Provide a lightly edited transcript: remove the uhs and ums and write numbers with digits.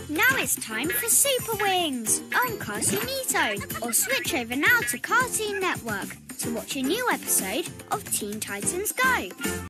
Now it's time for Super Wings on Cartoonito, or switch over now to Cartoon Network to watch a new episode of Teen Titans Go.